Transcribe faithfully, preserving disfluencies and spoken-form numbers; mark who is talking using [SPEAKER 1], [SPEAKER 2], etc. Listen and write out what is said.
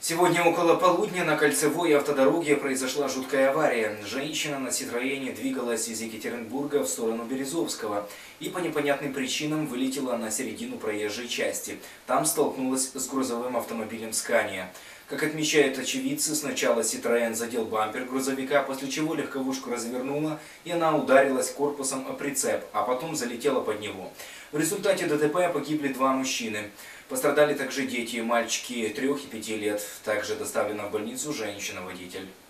[SPEAKER 1] Сегодня около полудня на кольцевой автодороге произошла жуткая авария. Женщина на Ситроене двигалась из Екатеринбурга в сторону Березовского и по непонятным причинам вылетела на середину проезжей части. Там столкнулась с грузовым автомобилем «Скания». Как отмечают очевидцы, сначала Ситроен задел бампер грузовика, после чего легковушку развернула и она ударилась корпусом о прицеп, а потом залетела под него. В результате ДТП погибли два мужчины. Пострадали также дети, мальчики трех и пяти лет. Также доставлена в больницу женщина-водитель.